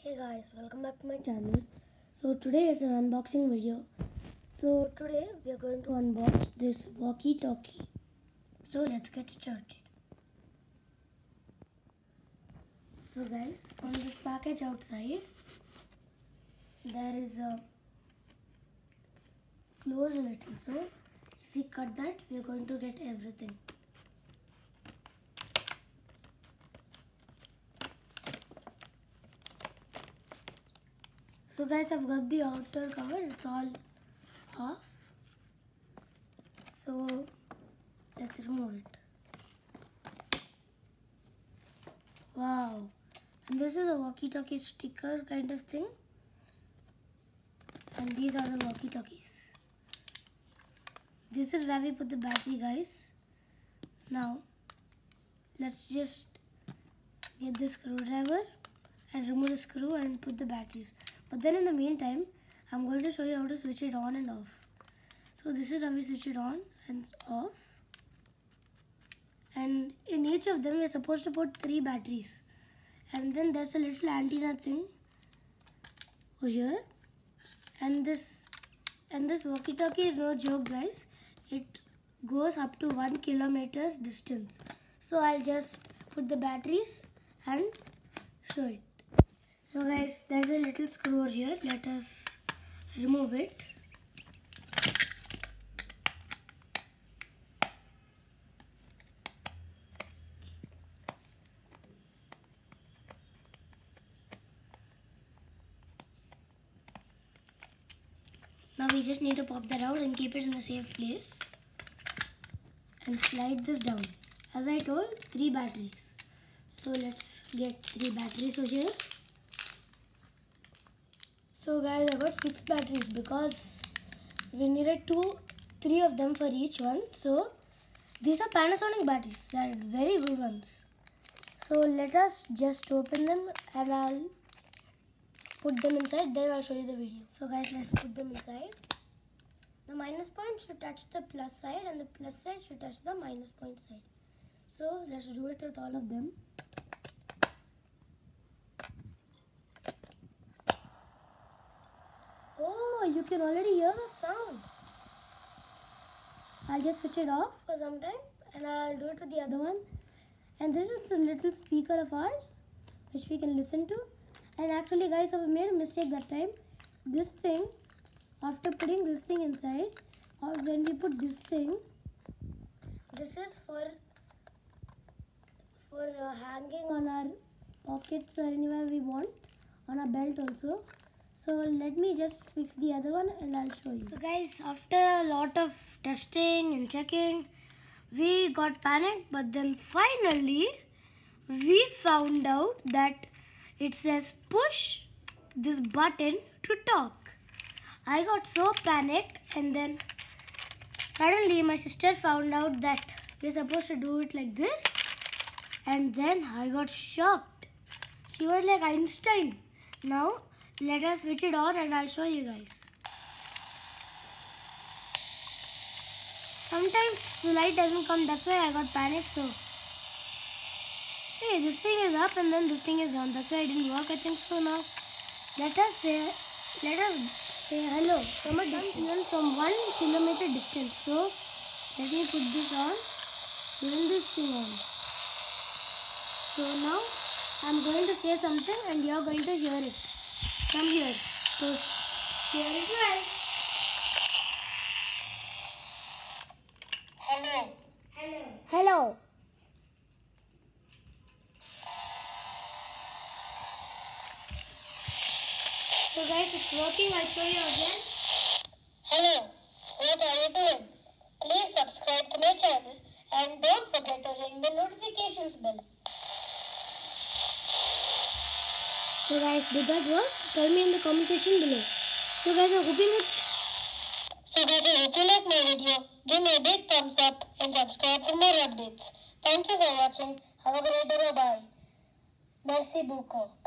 Hey guys, welcome back to my channel. So today is an unboxing video. So today we are going to unbox this walkie-talkie. So let's get started. So guys, on this package outside there is it's closed a little. So if we cut that, we are going to get everything. So guys, I've got the outer cover, it's all off. So let's remove it. Wow. And this is a walkie-talkie sticker kind of thing. And these are the walkie-talkies. This is where we put the battery, guys. Now, let's just get the screwdriver and remove the screw and put the batteries. But then in the meantime, I'm going to show you how to switch it on and off. So this is how we switch it on and off. And in each of them, we're supposed to put 3 batteries. And then there's a little antenna thing over here. And this walkie-talkie is no joke, guys. It goes up to 1 kilometer distance. So I'll just put the batteries and show it. So guys, there's a little screw over here. Let us remove it. Now we just need to pop that out and keep it in a safe place. And slide this down. As I told, 3 batteries. So let's get 3 batteries over here. So guys, I got 6 batteries because we needed 3 of them for each one. So these are Panasonic batteries. They are very good ones. So let us just open them and I'll put them inside. Then I'll show you the video. So guys, let's put them inside. The minus point should touch the plus side and the plus side should touch the minus point side. So let's do it with all of them. Oh, you can already hear that sound. I'll just switch it off for some time and I'll do it with the other one. And this is the little speaker of ours which we can listen to. And actually guys, I made a mistake that time. This thing, after putting this thing inside, or when we put this thing, this is for hanging on our pockets or anywhere we want, on our belt also. So let me just fix the other one and I'll show you. So guys, after a lot of testing and checking, we got panicked, but then finally we found out that it says push this button to talk. I got so panicked and then suddenly my sister found out that we're supposed to do it like this, and then I got shocked. She was like Einstein. Now let us switch it on and I'll show you guys. Sometimes the light doesn't come, that's why I got panicked. So hey, this thing is up and then this thing is down. That's why it didn't work, I think so. Now let us say hello from a distance, even from 1 kilometer distance. So let me put this on, even this thing on. So now I'm going to say something and you're going to hear it from here. So hear it well. Hello. Hello. Hello. So guys, it's working. I'll show you again. Hello. What are you doing? Please subscribe to my channel and don't forget to ring the notifications bell. So guys, did that work? Tell me in the comment section below. So guys, I hope you like. So guys, if you like my video, give me a big thumbs up and subscribe for more updates. Thank you for watching. Have a great day. Bye. Merci beaucoup.